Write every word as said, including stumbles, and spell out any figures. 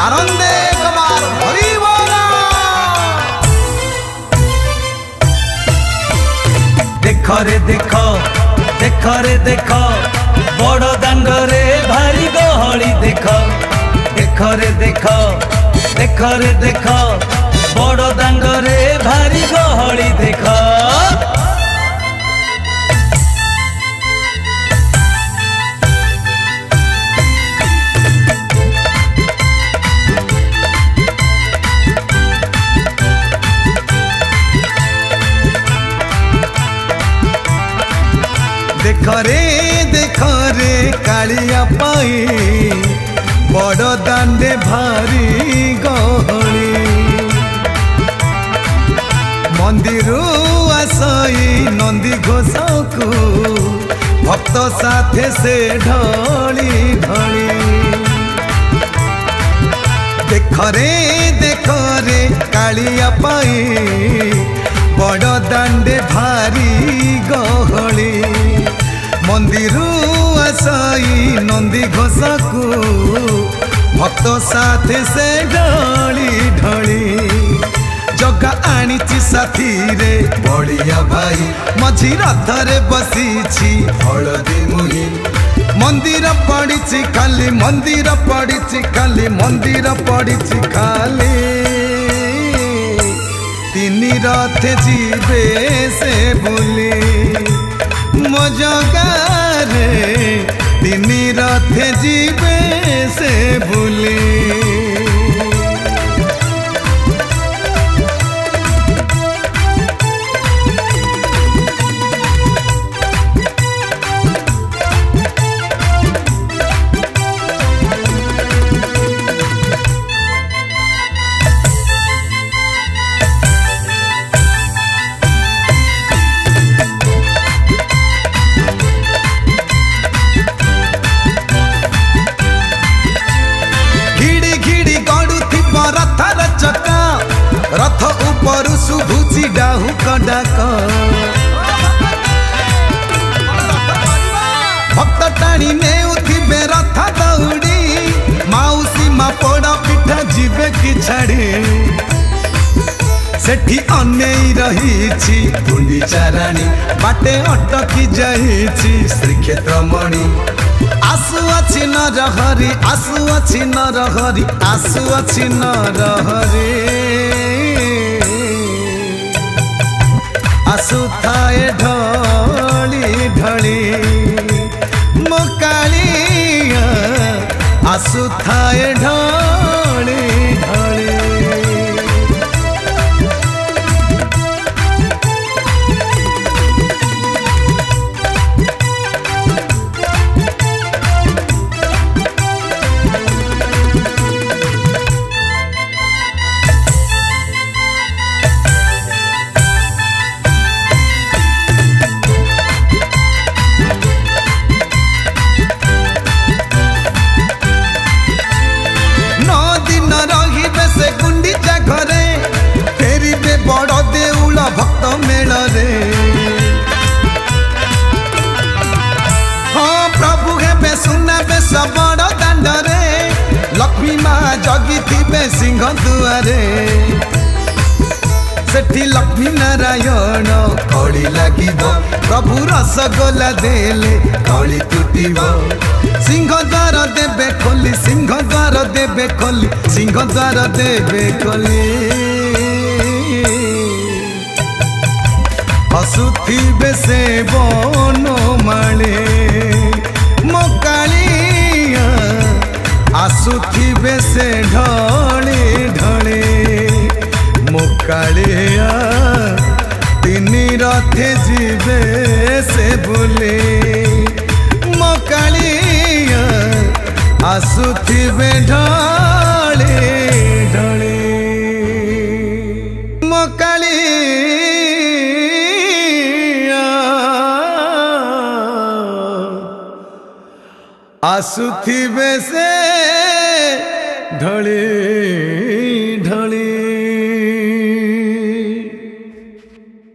आनंदे कमार हरि बोला। देख रे देख देख रे देख बड़ दांड रे भारी गहली देख देख रे देख देख रे देख बड़ दांड रे भारी गहली देख। देख रे देख रे कालिया पाई बड़ दांडे भारी गहली मंदिर आसई नंदी घोष को भक्त साथे से ढली ढली। देख रे देख रे कालिया पाई बड़ दांडे भारी गहली मंदिर आसई नंदी घोष को भक्त साथे से ढली ढली। जगा आनीची साथी रे बड़िया भाई मझी रथरे बसीची हलदी मुही मंदिर पड़ी खाली मंदिर पड़ी खाली मंदिर पड़ी खाली। तीन रथ जीवे से बुली मो जगा रे तीन रथ जीवे से बुली। रथ ऊपर शुभुची डाहु कडाक भक्त टाणी नेउथिबे रथ दौड़ी माउसी मा पोड़ा पिठा जीवे की छाड़ी। सेठी अनेई रहीची गुंडीचा रानी बाटे अटकी जाईची श्रीक्षेत्र मणि। आसु अछि नरहरि आसु अछि नरहरि आसु अछि नरहरि आसु थाए ढली ढली मो कालिया आसु थाए ढली ढली। बड़ देउल भक्त मेल रे हाँ प्रभु हेबे सुनाबे बड़ दांड रे लक्ष्मी माँ जगी थिबे सिंह दुआरे। सेठी लक्ष्मी नारायण कड़ी लागिब प्रभु रसगोला देले कड़ी तुटिब। सिंह द्वार देबे खोली सिंह द्वार देबे खोली सिंह द्वार देबे खोली। हसुथिबे से बनो माले मो कालिया आसुथिबे से ढले ढले मो कालिया तीन रथे जीवे से बुले मो कालिया आसुथिबे ढले ढले मो कालिया आसुथिबे से ढले।